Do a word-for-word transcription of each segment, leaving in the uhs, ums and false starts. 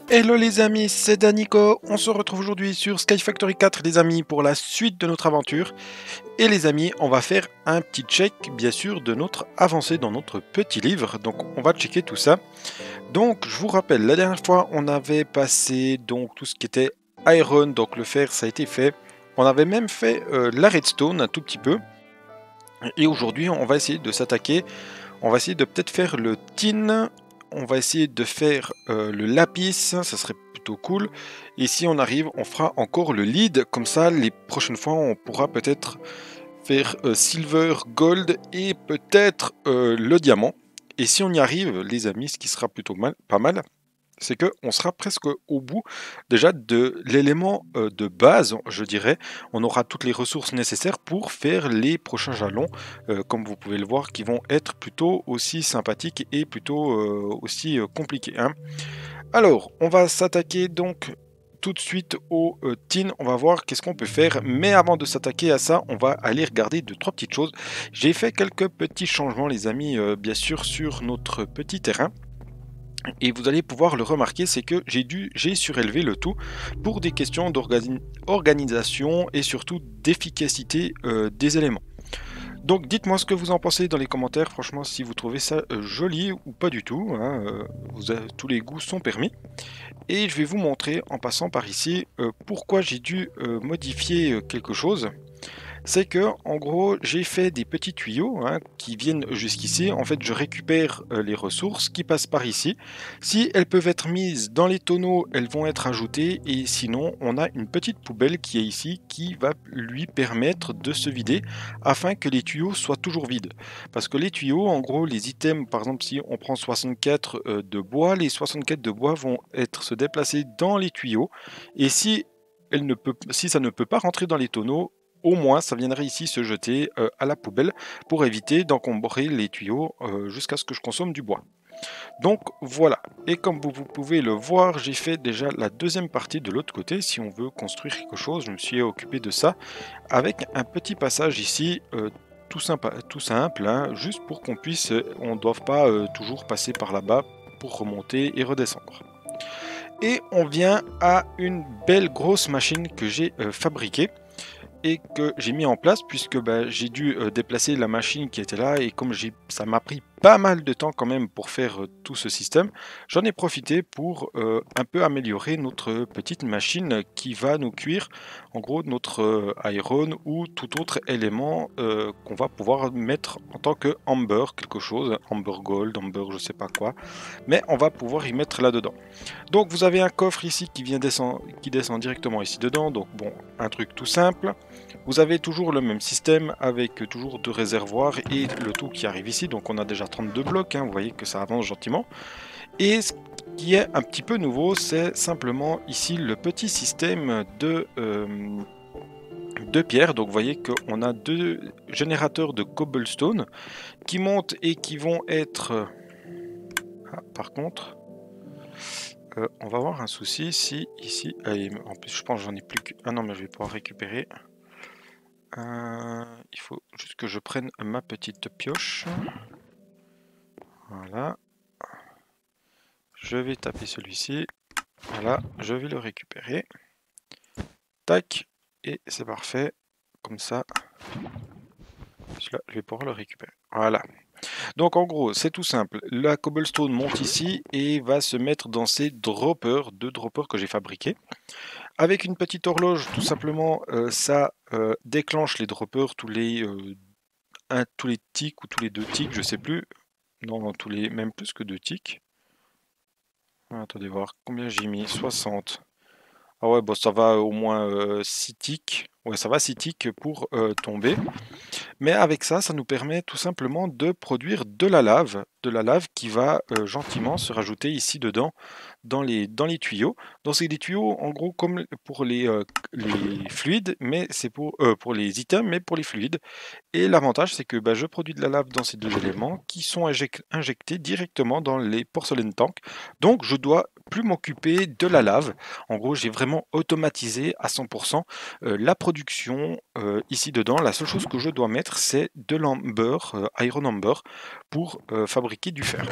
Hello les amis, c'est Danico, on se retrouve aujourd'hui sur Sky Factory quatre les amis pour la suite de notre aventure. Et les amis, on va faire un petit check bien sûr de notre avancée dans notre petit livre, donc on va checker tout ça. Donc je vous rappelle, la dernière fois on avait passé donc tout ce qui était iron, donc le fer ça a été fait. On avait même fait euh, la redstone un tout petit peu. Et aujourd'hui on va essayer de s'attaquer, on va essayer de peut-être faire le tin. On va essayer de faire euh, le lapis, ça serait plutôt cool. Et si on arrive, on fera encore le lead. Comme ça, les prochaines fois, on pourra peut-être faire euh, silver, gold et peut-être euh, le diamant. Et si on y arrive, les amis, ce qui sera plutôt mal, pas mal, c'est qu'on sera presque au bout déjà de l'élément euh, de base, je dirais. On aura toutes les ressources nécessaires pour faire les prochains jalons, euh, comme vous pouvez le voir, qui vont être plutôt aussi sympathiques et plutôt euh, aussi euh, compliqués. Hein. Alors, on va s'attaquer donc tout de suite au euh, tin, on va voir qu'est-ce qu'on peut faire, mais avant de s'attaquer à ça, on va aller regarder deux trois petites choses. J'ai fait quelques petits changements les amis, euh, bien sûr sur notre petit terrain. Et vous allez pouvoir le remarquer, c'est que j'ai dû, j'ai surélevé le tout pour des questions d'organisation et surtout d'efficacité euh, des éléments. Donc dites-moi ce que vous en pensez dans les commentaires, franchement si vous trouvez ça euh, joli ou pas du tout, hein, euh, vous avez, tous les goûts sont permis. Et je vais vous montrer en passant par ici euh, pourquoi j'ai dû euh, modifier euh, quelque chose. C'est que en gros j'ai fait des petits tuyaux hein, qui viennent jusqu'ici. En fait je récupère euh, les ressources qui passent par ici. Si elles peuvent être mises dans les tonneaux, elles vont être ajoutées et sinon on a une petite poubelle qui est ici qui va lui permettre de se vider afin que les tuyaux soient toujours vides. Parce que les tuyaux en gros les items par exemple si on prend soixante-quatre euh, de bois, les soixante-quatre de bois vont être se déplacer dans les tuyaux et si elle ne peut, si ça ne peut pas rentrer dans les tonneaux, au moins ça viendrait ici se jeter euh, à la poubelle pour éviter d'encombrer les tuyaux euh, jusqu'à ce que je consomme du bois. Donc voilà, et comme vous, vous pouvez le voir, j'ai fait déjà la deuxième partie de l'autre côté. Si on veut construire quelque chose, je me suis occupé de ça avec un petit passage ici euh, tout, sympa, tout simple, hein, juste pour qu'on puisse, on ne doive pas euh, toujours passer par là-bas pour remonter et redescendre. Et on vient à une belle grosse machine que j'ai euh, fabriquée et que j'ai mis en place puisque bah, j'ai dû euh, déplacer la machine qui était là et comme ça m'a pris pas mal de temps quand même pour faire euh, tout ce système, j'en ai profité pour euh, un peu améliorer notre petite machine qui va nous cuire en gros notre euh, iron ou tout autre élément euh, qu'on va pouvoir mettre en tant que amber quelque chose, amber gold, amber je sais pas quoi, mais on va pouvoir y mettre là dedans. Donc vous avez un coffre ici qui vient descend, qui descend directement ici dedans, donc bon un truc tout simple. Vous avez toujours le même système avec toujours deux réservoirs et le tout qui arrive ici. Donc on a déjà trente-deux blocs, hein, vous voyez que ça avance gentiment. Et ce qui est un petit peu nouveau, c'est simplement ici le petit système de, euh, de pierre. Donc vous voyez qu'on a deux générateurs de cobblestone qui montent et qui vont être... Ah, par contre... Euh, on va avoir un souci si ici... Allez, en plus je pense que j'en ai plus que... Ah non mais je vais pouvoir récupérer... Euh, il faut juste que je prenne ma petite pioche. Voilà. Je vais taper celui-ci. Voilà, je vais le récupérer. Tac. Et c'est parfait. Comme ça. Celui-là, je vais pouvoir le récupérer. Voilà. Donc en gros, c'est tout simple. La cobblestone monte ici et va se mettre dans ces droppers, deux droppers que j'ai fabriqués. Avec une petite horloge, tout simplement, euh, ça euh, déclenche les droppers tous les, euh, un, tous les ticks ou tous les deux ticks, je sais plus. Non, tous les, même plus que deux ticks. Ah, attendez voir combien j'ai mis. soixante. Ah ouais, bon, ça va au moins euh, six ticks. Ouais, ça va six ticks pour euh, tomber. Mais avec ça, ça nous permet tout simplement de produire de la lave, de la lave qui va euh, gentiment se rajouter ici dedans, dans les, dans les tuyaux. Donc c'est des tuyaux en gros comme pour les, euh, les fluides, mais c'est pour, euh, pour les items, mais pour les fluides. Et l'avantage c'est que bah, je produis de la lave dans ces deux éléments qui sont injec injectés directement dans les porcelaines tanks. Donc je dois plus m'occuper de la lave. En gros j'ai vraiment automatisé à cent pour cent euh, la production euh, ici dedans. La seule chose que je dois mettre c'est de l'amber, euh, iron amber, pour euh, fabriquer du fer.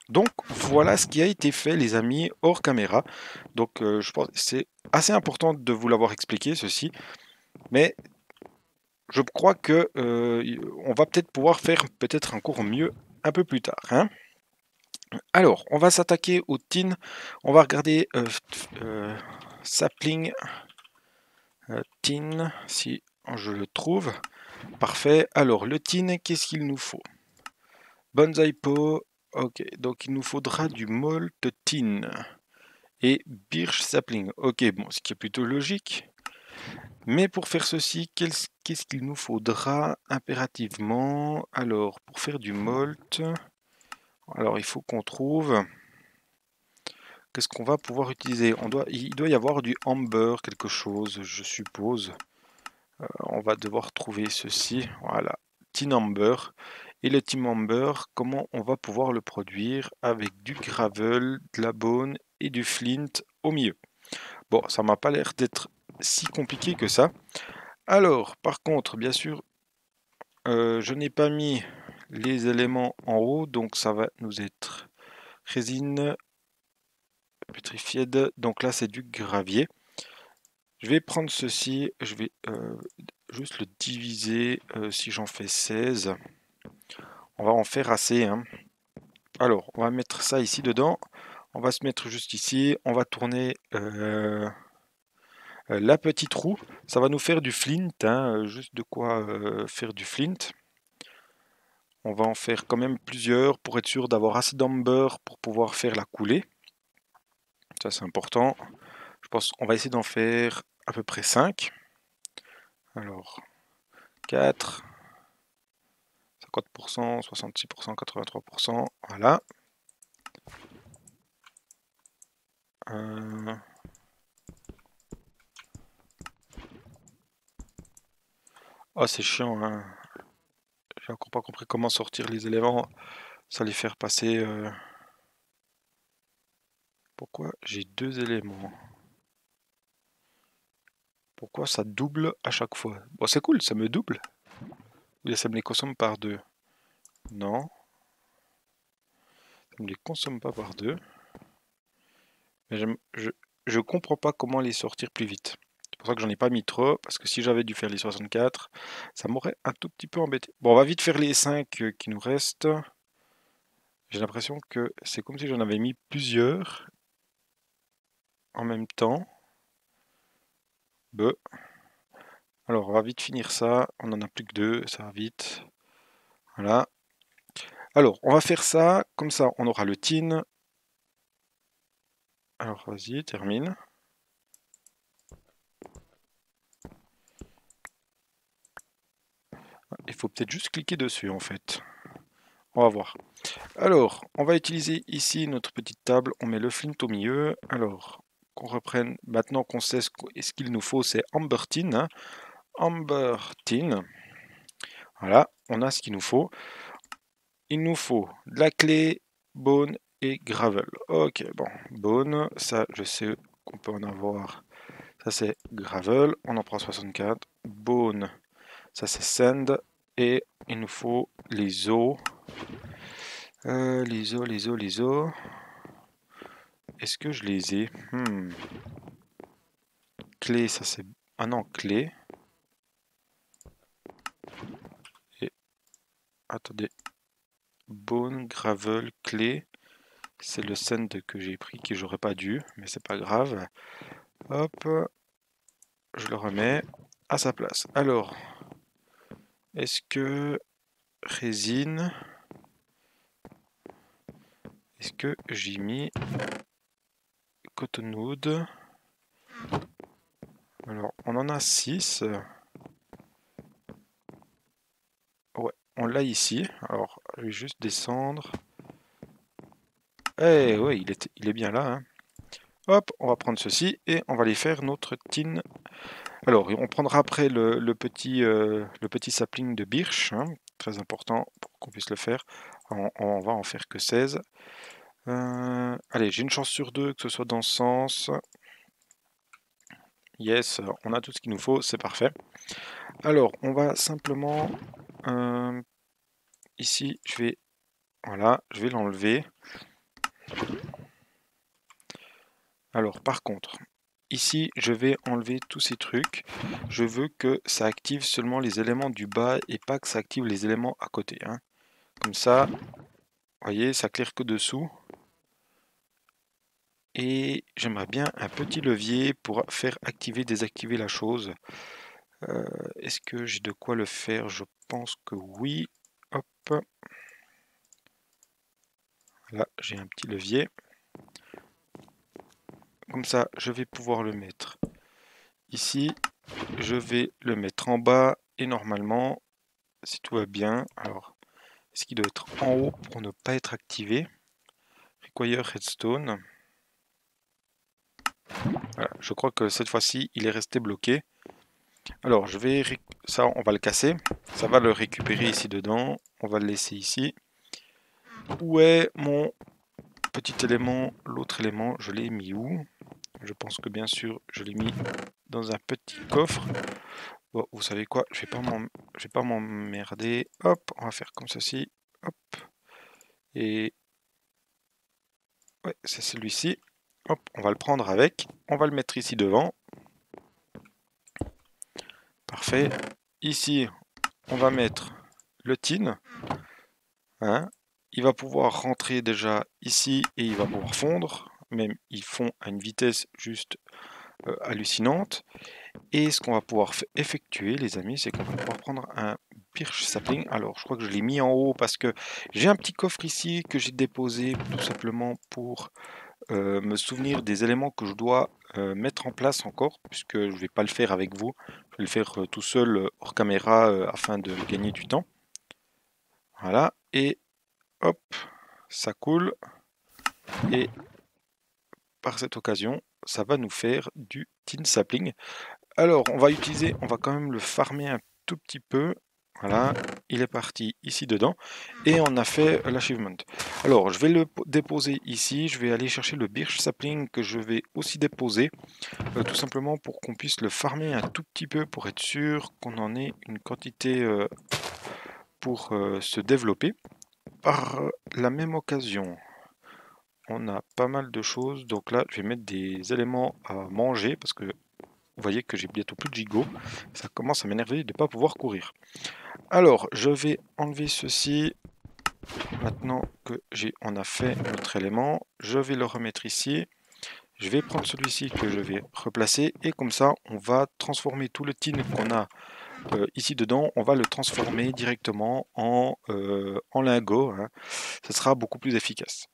Donc voilà ce qui a été fait les amis hors caméra. Donc euh, je pense que c'est assez important de vous l'avoir expliqué ceci. Mais je crois que euh, on va peut-être pouvoir faire peut-être encore mieux un peu plus tard, hein. Alors, on va s'attaquer au tin. On va regarder euh, euh, sapling euh, tin, si je le trouve. Parfait. Alors, le tin, qu'est-ce qu'il nous faut? Bonsai pot. Ok, donc il nous faudra du malt tin et birch sapling. Ok, bon, ce qui est plutôt logique. Mais pour faire ceci, qu'est-ce qu'il nous faudra impérativement? Alors, pour faire du malt, alors il faut qu'on trouve... Qu'est-ce qu'on va pouvoir utiliser? On doit, il doit y avoir du amber, quelque chose, je suppose. Euh, on va devoir trouver ceci. Voilà, tin amber. Et le tin amber, comment on va pouvoir le produire? Avec du gravel, de la bone et du flint au milieu. Bon, ça m'a pas l'air d'être si compliqué que ça. Alors, par contre, bien sûr, euh, je n'ai pas mis les éléments en haut, donc ça va nous être résine, pétrified. Donc là, c'est du gravier. Je vais prendre ceci, je vais euh, juste le diviser. Euh, si j'en fais seize, on va en faire assez, hein. Alors, on va mettre ça ici dedans. On va se mettre juste ici. On va tourner euh, la petite roue. Ça va nous faire du flint, hein, juste de quoi euh, faire du flint. On va en faire quand même plusieurs pour être sûr d'avoir assez d'amber pour pouvoir faire la coulée. Ça, c'est important. Je pense qu'on va essayer d'en faire à peu près cinq. Alors, quatre, cinquante pour cent, soixante-six pour cent, quatre-vingt-trois pour cent, voilà. Euh... Oh, c'est chiant, hein. J'ai encore pas compris comment sortir les éléments, ça les faire passer... Euh... Pourquoi j'ai deux éléments? Pourquoi ça double à chaque fois? Bon, c'est cool, ça me double. Ou ça me les consomme par deux? Non. Ça me les consomme pas par deux. Mais je, je comprends pas comment les sortir plus vite. C'est pour ça que j'en ai pas mis trop, parce que si j'avais dû faire les soixante-quatre, ça m'aurait un tout petit peu embêté. Bon, on va vite faire les cinq qui nous restent. J'ai l'impression que c'est comme si j'en avais mis plusieurs en même temps. Be. Alors, on va vite finir ça. On en a plus que deux, ça va vite. Voilà. Alors, on va faire ça. Comme ça, on aura le tin. Alors, vas-y, termine. Il faut peut-être juste cliquer dessus, en fait. On va voir. Alors, on va utiliser ici notre petite table. On met le flint au milieu. Alors, qu'on reprenne. Maintenant qu'on sait ce qu'il nous faut, c'est amber tin. Hein. Amber tin. Voilà, on a ce qu'il nous faut. Il nous faut de la clé, bone et gravel. Ok, bon, bone, ça je sais qu'on peut en avoir. Ça c'est gravel, on en prend soixante-quatre. Bone, ça c'est sand. Et il nous faut les os. Euh, les os, les os, les os. Est-ce que je les ai? hmm. Clé, ça c'est... Ah non, clé. Et... Attendez. Bone, gravel, clé. C'est le sand que j'ai pris, que j'aurais pas dû, mais c'est pas grave. Hop, je le remets à sa place. Alors, est-ce que résine, est-ce que j'ai mis cottonwood? Alors, on en a six. Ouais, on l'a ici. Alors, je vais juste descendre. Eh ouais, il est, il est bien là. Hein. Hop, on va prendre ceci et on va aller faire notre tin. Alors, on prendra après le, le petit, euh, le petit sapling de birch. Hein, très important pour qu'on puisse le faire. On, on va en faire que seize. Euh, allez, j'ai une chance sur deux que ce soit dans ce sens. Yes, on a tout ce qu'il nous faut, c'est parfait. Alors, on va simplement... Euh, ici, je vais... Voilà, je vais l'enlever. Alors par contre, ici je vais enlever tous ces trucs. Je veux que ça active seulement les éléments du bas et pas que ça active les éléments à côté, hein. Comme ça, vous voyez, ça claire que dessous. Et j'aimerais bien un petit levier pour faire activer, désactiver la chose. Euh, Est-ce que j'ai de quoi le faire? Je pense que oui. Hop. Là, j'ai un petit levier. Comme ça, je vais pouvoir le mettre ici. Je vais le mettre en bas. Et normalement, si tout va bien, alors, est-ce qu'il doit être en haut pour ne pas être activé? Require redstone. Voilà, je crois que cette fois-ci, il est resté bloqué. Alors, je vais... Ça, on va le casser. Ça va le récupérer ici dedans. On va le laisser ici. Où est mon petit élément? L'autre élément, je l'ai mis où? Je pense que bien sûr, je l'ai mis dans un petit coffre. Bon, vous savez quoi? Je vais pas m'en... je vais pas m'emmerder. Hop, on va faire comme ceci. Hop. Et... ouais, c'est celui-ci. Hop, on va le prendre avec. On va le mettre ici devant. Parfait. Ici, on va mettre le tin. Hein. Il va pouvoir rentrer déjà ici et il va pouvoir fondre. Même, ils font à une vitesse juste euh, hallucinante. Et ce qu'on va pouvoir effectuer, les amis, c'est qu'on va pouvoir prendre un birch sapling. Alors, je crois que je l'ai mis en haut parce que j'ai un petit coffre ici que j'ai déposé tout simplement pour euh, me souvenir des éléments que je dois euh, mettre en place encore, puisque je ne vais pas le faire avec vous. Je vais le faire euh, tout seul euh, hors caméra euh, afin de gagner du temps. Voilà, et hop, ça coule. Et par cette occasion, ça va nous faire du tin sapling. Alors, on va utiliser, on va quand même le farmer un tout petit peu. Voilà, il est parti ici dedans. Et on a fait l'achievement. Alors, je vais le déposer ici. Je vais aller chercher le birch sapling que je vais aussi déposer. Euh, tout simplement pour qu'on puisse le farmer un tout petit peu pour être sûr qu'on en ait une quantité euh, pour euh, se développer. Par la même occasion, on a pas mal de choses. Donc là, je vais mettre des éléments à manger parce que vous voyez que j'ai bientôt plus de gigot. Ça commence à m'énerver de ne pas pouvoir courir. Alors, je vais enlever ceci. Maintenant que j'ai, on a fait notre élément, je vais le remettre ici. Je vais prendre celui-ci que je vais replacer. Et comme ça, on va transformer tout le tin qu'on a euh, ici dedans. On va le transformer directement en, euh, en lingot. Hein. Ça sera beaucoup plus efficace.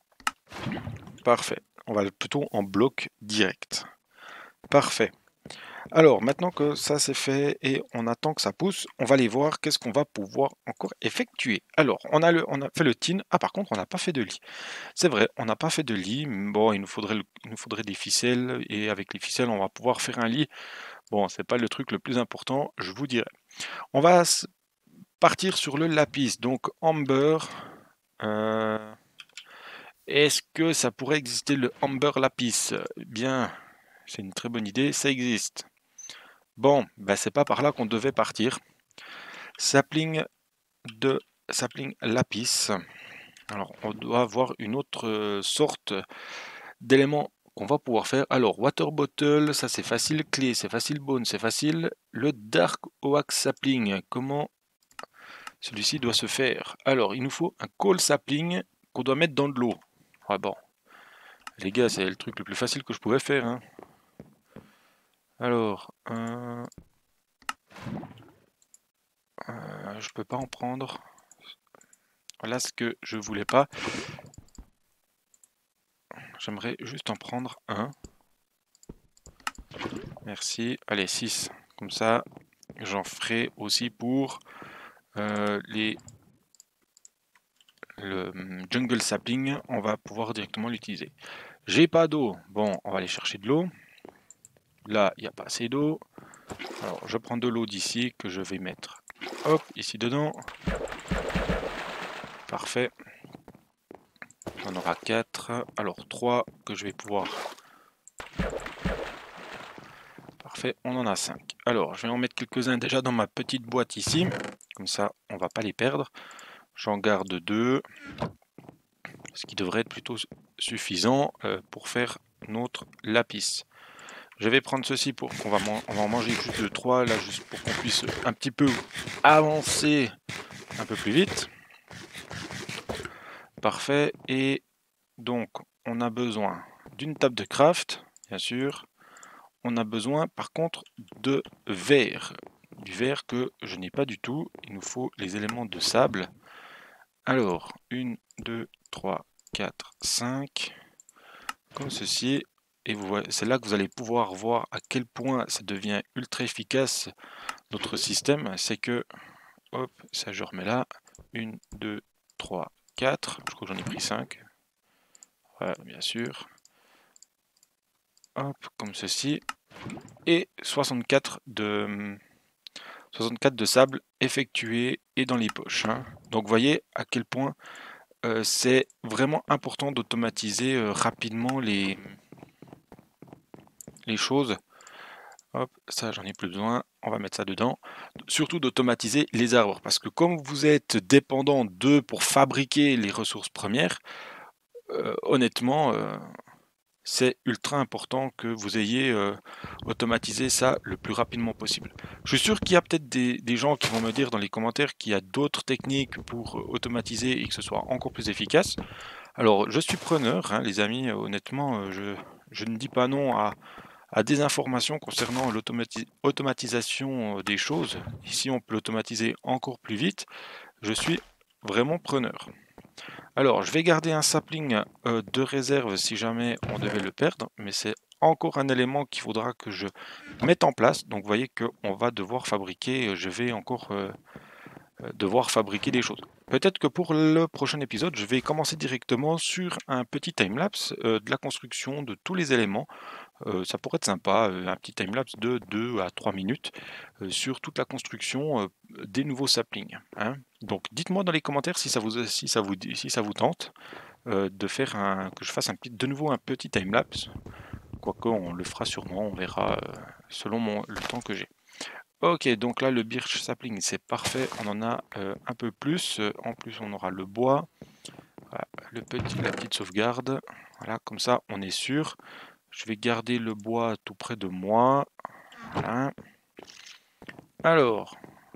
Parfait. On va plutôt en bloc direct. Parfait. Alors, maintenant que ça c'est fait et on attend que ça pousse, on va aller voir qu'est-ce qu'on va pouvoir encore effectuer. Alors, on a, le, on a fait le tin. Ah, par contre, on n'a pas fait de lit. C'est vrai, on n'a pas fait de lit. Bon, il nous, faudrait, il nous faudrait des ficelles et avec les ficelles, on va pouvoir faire un lit. Bon, c'est pas le truc le plus important, je vous dirais. On va partir sur le lapis. Donc, amber. Euh, Est-ce que ça pourrait exister le amber lapis? Bien, c'est une très bonne idée, ça existe. Bon, ben c'est pas par là qu'on devait partir. Sapling de sapling lapis. Alors, on doit avoir une autre sorte d'élément qu'on va pouvoir faire. Alors, water bottle, ça c'est facile. Clé, c'est facile. Bone, c'est facile. Le dark oak sapling, comment celui-ci doit se faire? Alors, il nous faut un coal sapling qu'on doit mettre dans de l'eau. Ouais, bon. Les gars, c'est le truc le plus facile que je pouvais faire. Hein. Alors, euh, euh, je peux pas en prendre. Voilà ce que je voulais pas. J'aimerais juste en prendre un. Merci. Allez, six. Comme ça, j'en ferai aussi pour euh, les le jungle sapling. On va pouvoir directement l'utiliser. J'ai pas d'eau. Bon, on va aller chercher de l'eau. Là, il n'y a pas assez d'eau. Alors, je prends de l'eau d'ici que je vais mettre. Hop, ici dedans. Parfait. On aura quatre. Alors, trois que je vais pouvoir... Parfait, on en a cinq. Alors, je vais en mettre quelques-uns déjà dans ma petite boîte ici. Comme ça, on va pas les perdre. J'en garde deux. Ce qui devrait être plutôt suffisant euh, pour faire notre lapis. Je vais prendre ceci pour qu'on va, on va en manger juste de trois là, juste pour qu'on puisse un petit peu avancer un peu plus vite. Parfait. Et donc, on a besoin d'une table de craft, bien sûr. On a besoin, par contre, de verre. Du verre que je n'ai pas du tout. Il nous faut les éléments de sable. Alors, un, deux, trois, quatre, cinq. Comme ceci. Et vous voyez, c'est là que vous allez pouvoir voir à quel point ça devient ultra efficace notre système. C'est que, hop, ça je remets là. un, deux, trois, quatre. Je crois que j'en ai pris cinq. Voilà, bien sûr. Hop, comme ceci. Et soixante-quatre de, soixante-quatre de sable effectué et dans les poches. Hein. Donc vous voyez à quel point euh, c'est vraiment important d'automatiser euh, rapidement les, les choses. Hop, ça j'en ai plus besoin, on va mettre ça dedans. Surtout d'automatiser les arbres, parce que comme vous êtes dépendant d'eux pour fabriquer les ressources premières, euh, honnêtement, euh, c'est ultra important que vous ayez euh, automatisé ça le plus rapidement possible. Je suis sûr qu'il y a peut-être des, des gens qui vont me dire dans les commentaires qu'il y a d'autres techniques pour automatiser et que ce soit encore plus efficace. Alors je suis preneur, hein, les amis, honnêtement, je, je ne dis pas non à à des informations concernant l'automatisation des choses. Ici, on peut l'automatiser encore plus vite. Je suis vraiment preneur. Alors, je vais garder un sapling euh, de réserve si jamais on devait le perdre, mais c'est encore un élément qu'il faudra que je mette en place. Donc, vous voyez qu'on va devoir fabriquer, je vais encore euh, devoir fabriquer des choses. Peut-être que pour le prochain épisode, je vais commencer directement sur un petit timelapse euh, de la construction de tous les éléments. Euh, ça pourrait être sympa, euh, un petit timelapse de deux à trois minutes euh, sur toute la construction euh, des nouveaux saplings. Hein. Donc dites-moi dans les commentaires si ça vous, si ça vous, si ça vous tente euh, de faire un, que je fasse un, de nouveau un petit timelapse. Quoique on le fera sûrement, on verra euh, selon mon, le temps que j'ai. Ok, donc là le birch sapling c'est parfait, on en a euh, un peu plus, en plus on aura le bois, voilà, le petit, la petite sauvegarde, voilà, comme ça on est sûr. Je vais garder le bois tout près de moi, voilà. Alors,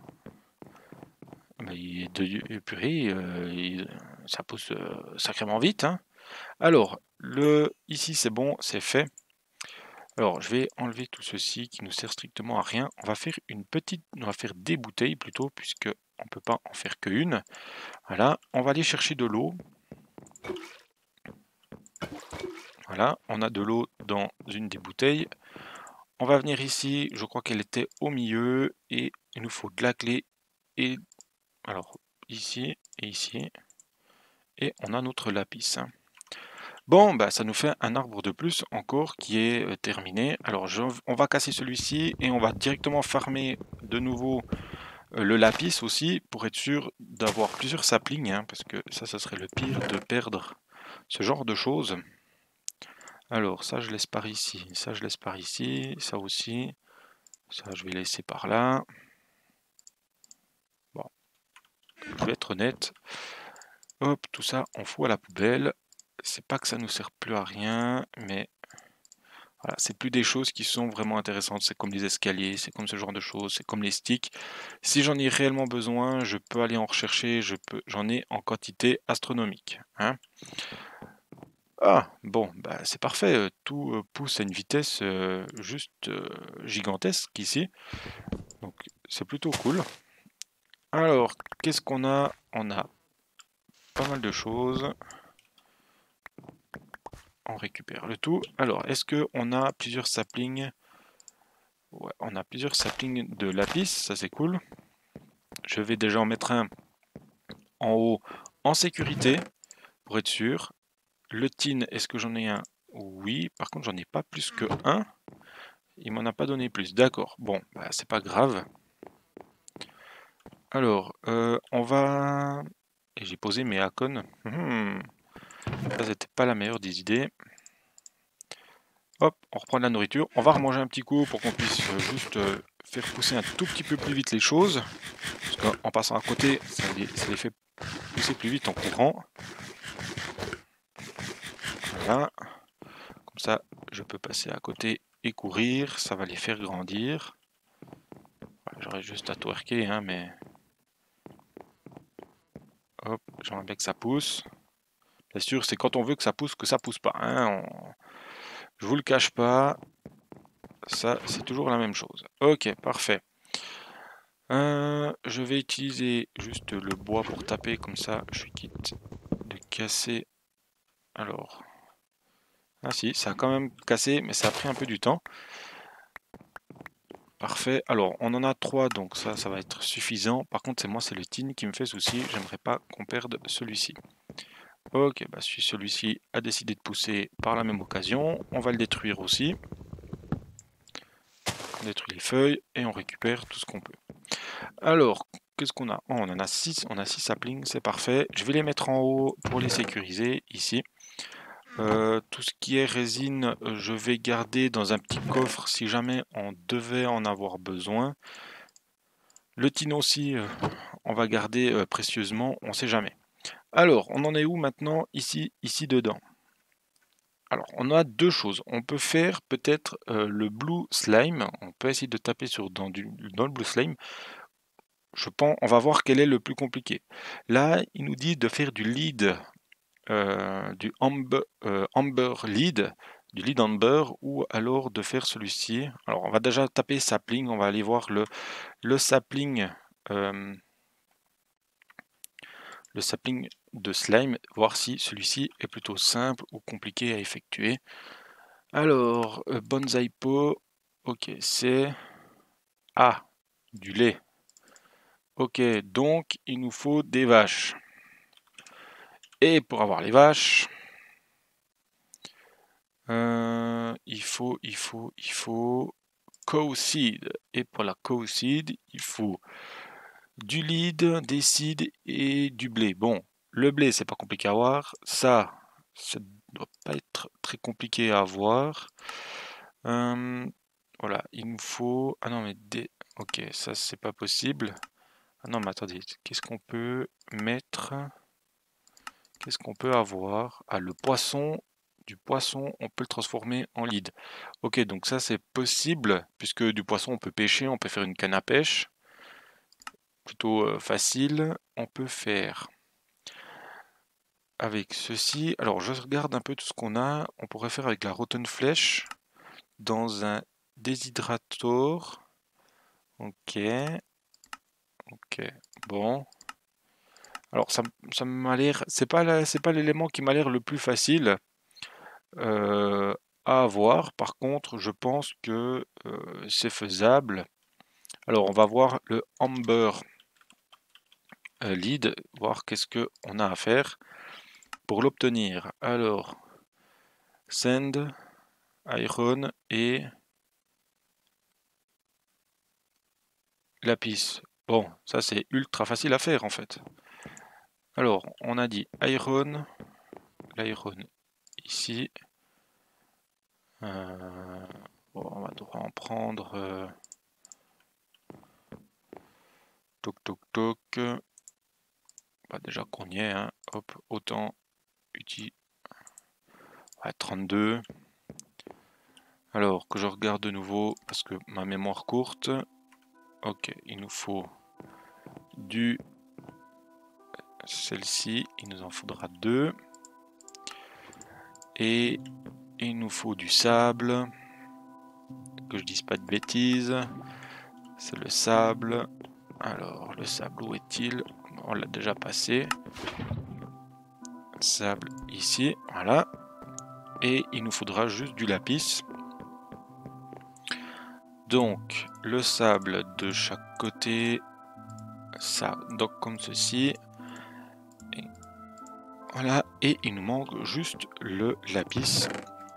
il, de, purée, euh, il, ça pousse euh, sacrément vite, hein. Alors, le, ici c'est bon, c'est fait. Alors, je vais enlever tout ceci qui ne sert strictement à rien. On va faire une petite, on va faire des bouteilles plutôt, puisque on peut pas en faire qu'une. Voilà, on va aller chercher de l'eau. Voilà, on a de l'eau dans une des bouteilles. On va venir ici, je crois qu'elle était au milieu, et il nous faut de la clé. Et alors, ici et ici. Et on a notre lapis. Bon, bah, ça nous fait un arbre de plus encore qui est euh, terminé. Alors, je, on va casser celui-ci et on va directement farmer de nouveau euh, le lapis aussi pour être sûr d'avoir plusieurs saplings, hein, parce que ça, ça serait le pire de perdre ce genre de choses. Alors, ça, je laisse par ici. Ça, je laisse par ici. Ça aussi. Ça, je vais laisser par là. Bon, je vais être honnête. Hop, tout ça, on fout à la poubelle. C'est pas que ça nous sert plus à rien, mais voilà, c'est plus des choses qui sont vraiment intéressantes. C'est comme les escaliers, c'est comme ce genre de choses, c'est comme les sticks. Si j'en ai réellement besoin, je peux aller en rechercher, je peux, j'en ai en quantité astronomique. Hein. Ah, bon, bah c'est parfait. euh, Tout euh, pousse à une vitesse euh, juste euh, gigantesque ici. Donc c'est plutôt cool. Alors, qu'est-ce qu'on a? On a pas mal de choses. On récupère le tout. Alors, est-ce qu'on a plusieurs saplings? Ouais, on a plusieurs saplings de lapis, ça c'est cool. Je vais déjà en mettre un en haut en sécurité pour être sûr. Le tin, est-ce que j'en ai un? Oui, par contre j'en ai pas plus que un. Il m'en a pas donné plus, d'accord. Bon, bah, c'est pas grave. Alors, euh, on va... Et j'ai posé mes hacons. Hmm. Ça c'était pas la meilleure des idées. Hop, on reprend de la nourriture. On va remanger un petit coup pour qu'on puisse euh, juste euh, faire pousser un tout petit peu plus vite les choses. Parce qu'en passant à côté, ça les, ça les fait pousser plus vite en courant. Voilà. Comme ça, je peux passer à côté et courir, ça va les faire grandir. Voilà, j'aurais juste à twerker, hein, mais... Hop, j'aimerais bien que ça pousse. Bien sûr, c'est quand on veut que ça pousse que ça pousse pas. Hein, on... Je vous le cache pas, ça c'est toujours la même chose. Ok, parfait. Euh, je vais utiliser juste le bois pour taper, comme ça je suis quitte de casser. Alors, ah si, ça a quand même cassé, mais ça a pris un peu du temps. Parfait. Alors, on en a trois, donc ça, ça va être suffisant. Par contre, c'est moi, c'est le tin qui me fait souci. J'aimerais pas qu'on perde celui-ci. Ok, bah si celui-ci a décidé de pousser par la même occasion, on va le détruire aussi. On détruit les feuilles et on récupère tout ce qu'on peut. Alors, qu'est-ce qu'on a? Oh, on en a six, on a six saplings, c'est parfait. Je vais les mettre en haut pour les sécuriser, ici. Euh, tout ce qui est résine, euh, je vais garder dans un petit coffre si jamais on devait en avoir besoin. Le tin aussi, euh, on va garder euh, précieusement, on ne sait jamais. Alors, on en est où maintenant? Ici, ici dedans. Alors, on a deux choses. On peut faire peut-être euh, le blue slime. On peut essayer de taper sur, dans, du, dans le blue slime. Je pense, on va voir quel est le plus compliqué. Là, il nous dit de faire du lead, euh, du amber, euh, amber lead, du lead amber, ou alors de faire celui-ci. Alors, on va déjà taper sapling. On va aller voir le, le sapling. Euh, le sapling de slime, voir si celui-ci est plutôt simple ou compliqué à effectuer. Alors, euh, bonsaï pot, ok, c'est... Ah, du lait. Ok, donc il nous faut des vaches. Et pour avoir les vaches, euh, il faut, il faut, il faut cow seed. Et pour la cow seed, il faut du lead, des seeds et du blé. Bon, le blé, c'est pas compliqué à avoir. Ça, ça doit pas être très compliqué à avoir. Euh, voilà, il nous faut... Ah non, mais des... Ok, ça, c'est pas possible. Ah non, mais attendez, qu'est-ce qu'on peut mettre? Qu'est-ce qu'on peut avoir? Ah, le poisson. Du poisson, on peut le transformer en lead. Ok, donc ça, c'est possible, puisque du poisson, on peut pêcher, on peut faire une canne à pêche. Plutôt euh, facile. On peut faire... Avec ceci, alors je regarde un peu tout ce qu'on a. On pourrait faire avec la rotten flèche dans un déshydrator. Ok, ok, bon. Alors ça, ça m'a l'air, c'est pas la- c'est pas l'élément qui m'a l'air le plus facile euh, à avoir. Par contre, je pense que euh, c'est faisable. Alors on va voir le Amber euh, Lead, voir qu'est-ce que on a à faire pour l'obtenir. Alors, Sand, Iron et Lapis. Bon, ça c'est ultra facile à faire en fait. Alors, on a dit Iron, l'iron ici. Euh, bon, on va devoir en prendre. Euh, toc toc toc. Bah, déjà qu'on y est, hein. Hop, autant utiliser. Ouais, trente-deux. Alors, que je regarde de nouveau parce que ma mémoire courte. Ok, il nous faut du... Celle-ci, il nous en faudra deux. Et il nous faut du sable. Que je dise pas de bêtises. C'est le sable. Alors, le sable, où est-il? On l'a déjà passé. Sable ici, voilà. Et il nous faudra juste du lapis. Donc, le sable de chaque côté. Ça, donc comme ceci. Et voilà, et il nous manque juste le lapis.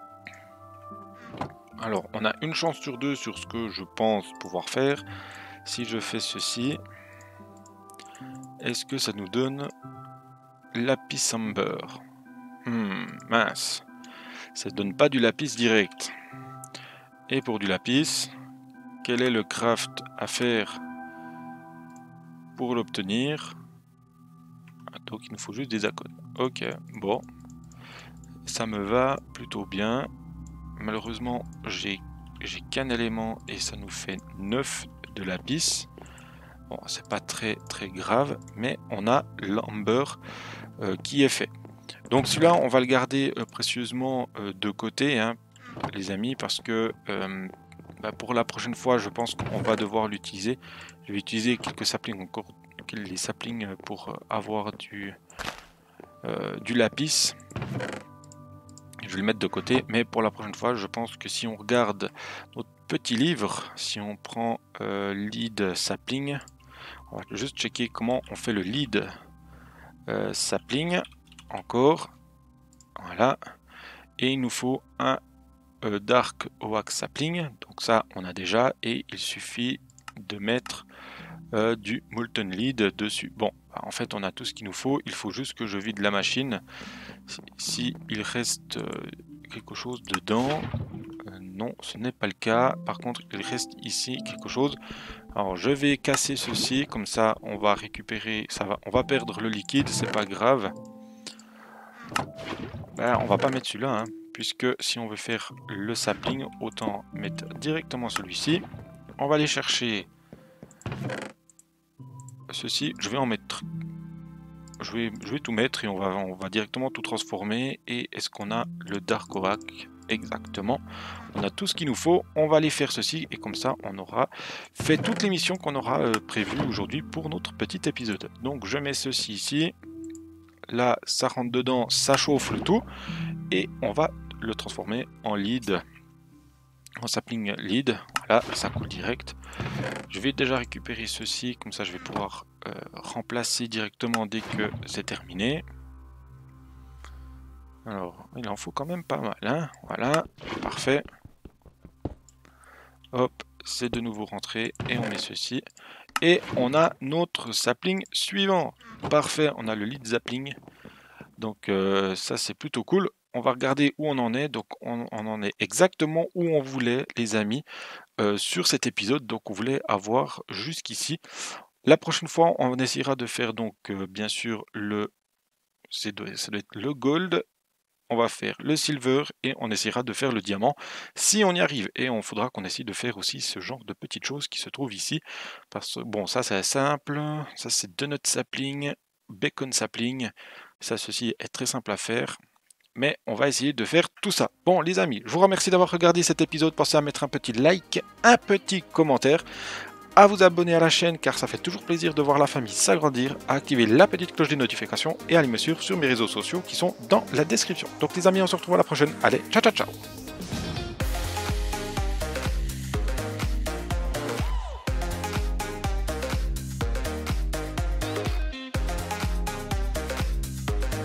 Alors, on a une chance sur deux sur ce que je pense pouvoir faire. Si je fais ceci, est-ce que ça nous donne lapis amber? Hmm, mince. Ça ne donne pas du lapis direct. Et pour du lapis, quel est le craft à faire pour l'obtenir? Donc il nous faut juste des acones. Ok, bon. Ça me va plutôt bien. malheureusement, j'ai j'ai qu'un élément et ça nous fait neuf de lapis. Bon, c'est pas très très grave, mais on a l'amber euh, qui est fait. Donc celui-là, on va le garder euh, précieusement euh, de côté, hein, les amis, parce que euh, bah, pour la prochaine fois, je pense qu'on va devoir l'utiliser. Je vais utiliser quelques saplings encore, les saplings pour avoir du euh, du lapis. Je vais le mettre de côté, mais pour la prochaine fois, je pense que si on regarde notre petit livre, si on prend euh, lead sapling, on va juste checker comment on fait le lead euh, sapling. Encore, voilà, et il nous faut un euh, dark oak sapling, donc ça on a déjà, et il suffit de mettre euh, du molten lead dessus. Bon, bah, en fait on a tout ce qu'il nous faut, il faut juste que je vide la machine. Si, si il reste euh, quelque chose dedans, euh, non, ce n'est pas le cas. Par contre, il reste ici quelque chose. Alors, je vais casser ceci, comme ça, on va récupérer, ça va, on va perdre le liquide, c'est pas grave. Ben, on va pas mettre celui-là, hein, puisque si on veut faire le sapling, autant mettre directement celui-ci. On va aller chercher ceci. Je vais en mettre. Je vais, je vais tout mettre et on va, on va directement tout transformer. Et est-ce qu'on a le Dark Oak? Exactement. On a tout ce qu'il nous faut. On va aller faire ceci et comme ça, on aura fait toutes les missions qu'on aura euh, prévues aujourd'hui pour notre petit épisode. Donc, je mets ceci ici. Là, ça rentre dedans, ça chauffe le tout. Et on va le transformer en lead. En sapling lead. Voilà, ça coule direct. Je vais déjà récupérer ceci, comme ça je vais pouvoir euh, remplacer directement dès que c'est terminé. Alors, il en faut quand même pas mal, hein. Voilà, parfait. Hop, c'est de nouveau rentré et on met ceci. Et on a notre sapling suivant. Parfait, on a le lead sapling. Donc euh, ça c'est plutôt cool. On va regarder où on en est. Donc on, on en est exactement où on voulait, les amis. Euh, sur cet épisode, donc on voulait avoir jusqu'ici. La prochaine fois, on essaiera de faire donc euh, bien sûr le, ça doit, ça doit être le gold, on va faire le silver et on essaiera de faire le diamant si on y arrive. Et on faudra qu'on essaye de faire aussi ce genre de petites choses qui se trouvent ici. Parce que bon, ça c'est simple, ça c'est donut sapling, bacon sapling, ça ceci est très simple à faire. Mais on va essayer de faire tout ça. Bon les amis, je vous remercie d'avoir regardé cet épisode. Pensez à mettre un petit like, un petit commentaire, à vous abonner à la chaîne car ça fait toujours plaisir de voir la famille s'agrandir, à activer la petite cloche des notifications et à aller me suivre sur mes réseaux sociaux qui sont dans la description. Donc les amis, on se retrouve à la prochaine. Allez, ciao ciao ciao.